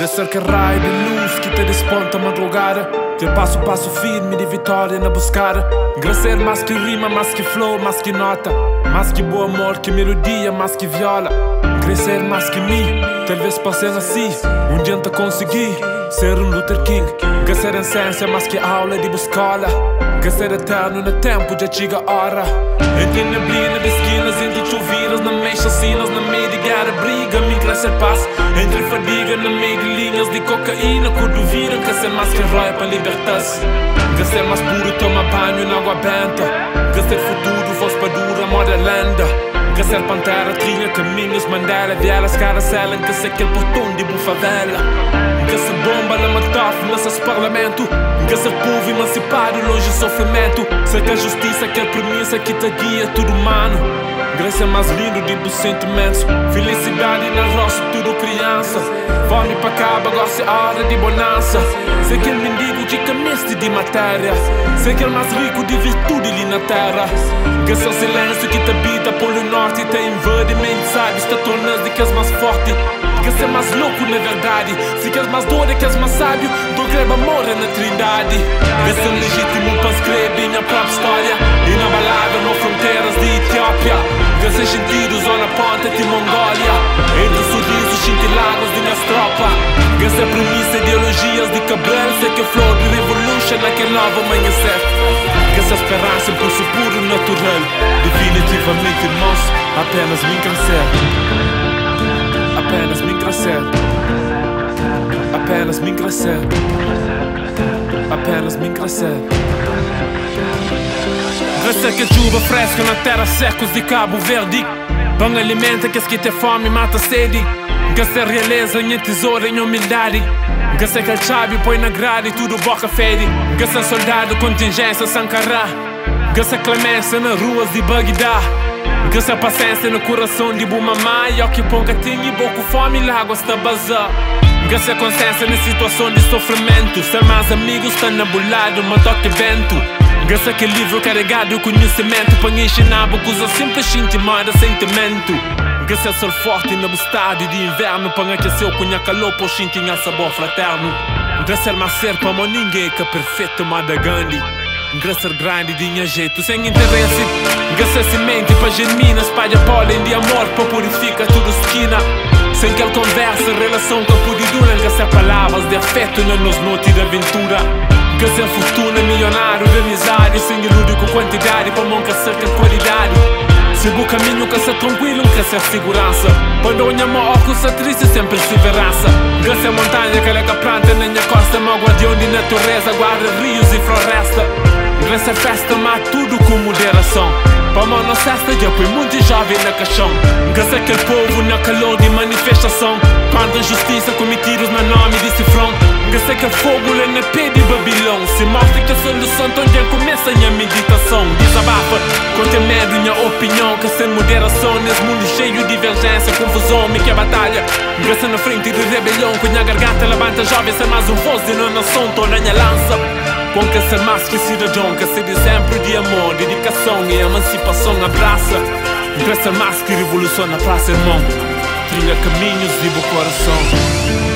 Crescer que raio de luz que te desponta a madrugada. Ter passo a passo firme de vitória na buscada. Crescer mais que rima, mais que flow, mais que nota. Mais que bom amor, que melodia, mais que viola. Crescer mais que mim, talvez passem assim. Dia te consegui ser Luther King. Crescer em ciência, mais que aula de escola. Crescer eterno no tempo, já chega a hora. Entre neblina de esquinas, entre chovidas, na meio chacinas, na meio de guerra, briga, mim crescer paz. Entre fadiga, na meio de linhas de cocaína, quando viram crescer mais que herói para libertar-se. Crescer mais puro, toma banho na água benta. Crescer futuro, voz para dura, moda lenda. Crescer pantera, trilha, caminhos, Mandela, vielas, caracela, que sei aquele portão de favela. Crescer bomba, na matáfora, nessas parlamento. Crescer povo emancipado, longe de sofrimento. Sei que a justiça, aquela premissa que te guia, tudo humano. Crescer mais lindo de dos sentimentos. Felicidade na roça, tudo criança. Fome para cabo, agora é hora de bonança. Sei que ele mendigo de camiste de matéria. Sei que ele mais rico de virtude ali na terra. Crescer o silêncio que te habita pelo norte. Te invade, mente sabe, está tornando de que és mais forte. Que ser mais louco na verdade. Se queres mais dor, é que és mais sábio. Do greba morre na trindade. Que ser legítimo para escrever minha própria história. Inabalável nas fronteiras de Etiópia. Que ser sentido, zona ponta de Mongólia. Entre sorrisos cintilados de minhas tropas. Que ser premissa, ideologias de Cabral. Sei que flor de revolution naquele novo amanhecer. Que ser esperança, impulso puro, natural. Definitivamente, irmãos, apenas me crescer. Apenas me crescer. Apenas me crescer. Apenas me crescer. Crescer que chuva fresca na terra, secos de Cabo Verde. Pão alimenta que te fome, mata sede. Crescer realeza, minha tesoura em humildade. Crescer que chave põe na grade, tudo boca fede. Crescer soldado, contingência, Sankara. Crescer clemência nas ruas de Bagdá. Crescer paciência no coração de Bumamá. E ao que ponga tinha pouco fome, lágua está bazar. Crescer consciência na situação de sofrimento. Ser mais amigos, está nabulado, mas toque vento. Crescer que livro carregado, conhecimento. Para ensinar, coisa simples, intimada, sentimento. Crescer ser forte no estado de inverno. Para aquecer o cunha calor, por tinha sabor fraterno. Crescer mais ser para ninguém que é perfeito, mas da Gandhi. Crescer grande de minha jeito, sem interesse. Crescer semente para germina, espalha pólen de amor para purificar tudo esquina. Sem que ele conversa, relação com a puridura. Crescer palavras de afeto na nos noite de aventura. Crescer fortuna, milionário de amizade. Sem iludir com quantidade, para não crescer com qualidade. Se o caminho crescer tranquilo, crescer segurança. Quando o minha óculos é triste, sempre perseverança. Crescer montanha, que ela planta na minha costa. Meu guardião de natureza, guarda rios e floresta. Crescer festa, mas tudo com moderação. Para mão na cesta, já põe muito jovem na caixão. Crescer aquele povo na calor de manifestação. Contra injustiça cometidos no nome de cifrão. Crescer que fogo lá na pé de Babilão. Se mostra que a solução onde começa a minha meditação. Desabafa, com ter medo minha opinião. Crescer moderação nesse mundo cheio de divergência, confusão, me que é batalha. Crescer na frente de rebelião, com minha garganta levanta jovem. Ser mais voz de uma nação, toda minha lança. Com que ser mais que cidadão, que ser de exemplo de amor, dedicação e emancipação abraça. Crescer mais que revolução na praça, irmão. Trilha caminhos de bom coração.